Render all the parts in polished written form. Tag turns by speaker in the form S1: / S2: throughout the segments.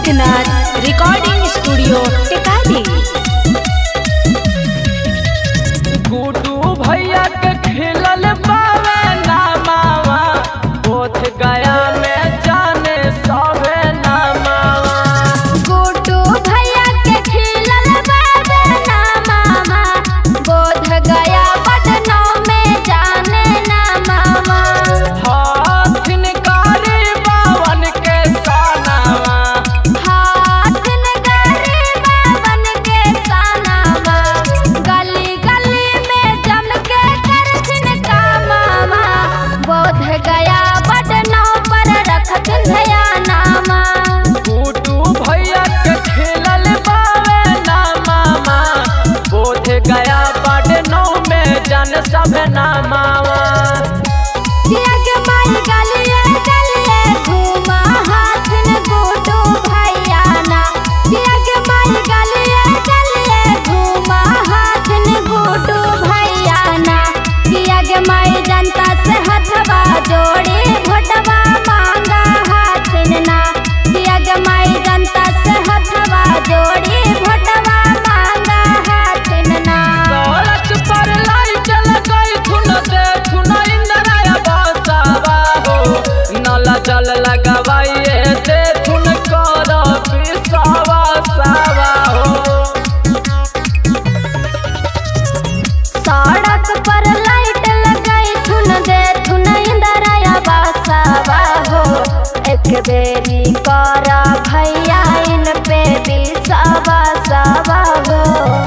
S1: Siddhnath recording studio Tikari.
S2: Guddu भैया के खिलल बावे नामावा, बोध गया में जाने सवे नामावा।
S3: गुड्डू भैया के खिलल बावे नामावा, बोध गया पटना में जाने नामावा।
S2: हाथिन कारी बावन के सानावा,
S3: हाथिन कारी बावन के सानावा। गली गली में जम के करथिन कामावा, बोध गया पटना पर रखथिन ध्यानामा।
S2: गुड्डू भैया के खिलल बावे नामावा, बोध गया पटना में जाने सवे नामावा।
S3: किया के माई गलिए गलिए घूमा हाथिन गुड्डू भैया ना। किया के माई गलिए गलिए घूमा हाथिन गुड्डू भैया ना। किया के माई जनता से हथवा जोड़ी भोटवा मांगा हाथिन ना। किया के माई जनता से हथवा जोड़ी भोटवा मांगा हाथिन ना।
S2: सड़क पर लाइट लगाई थुन दे थुन इंदराया बसावा हो, नला जल लगावाइए दे थुन कर पिसावा सावा हो।
S3: सड़क पर लाइट लगाई थुन दे थुन इंदराया बसावा हो। एक बेरी करा भैया इन पे बिसावा सावा हो।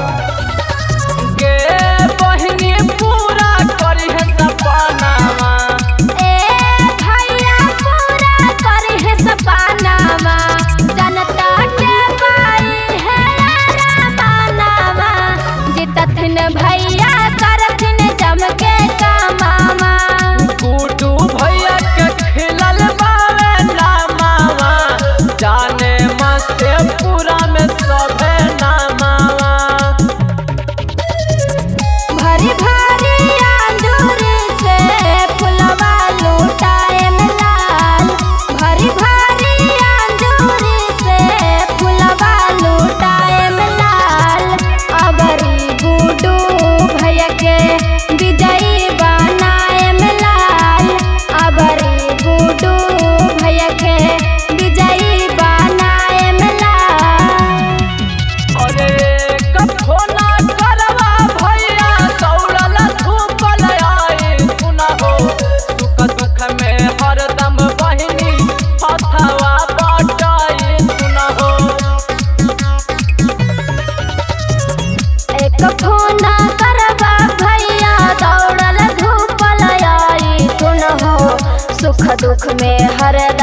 S2: के बहिनी पूरा करी है सपनावा,
S3: ए भैया पूरा करी है सपनावा। जनता के बाई है रामानावा, जितथिन भैया करथिन जम के कामावा।
S2: गुड्डू भैया के खिलल बावे नामावा, जाने मस्ते पूरा में सभे नामावा।
S3: भरी भरी अंजूरी से फुलवा लूटाएम लाल। भरी भरी अंजूरी से फुलवा लूटाएम लाल। अबरी गुड्डू भैया के विजयी बनाएम लाल। अबरी गुड्डू भैया के विजयी बनाएम लाल।
S2: अरे कखो ना करवा भैया दौड़ल धूपल आई सुना हो। सुख दुख में हरदम बहिनी हथवा बटाई सुना हो।
S3: एक फोना करवा भैया दौड़ल धूपल आई तुन हो। सुख दुख में हर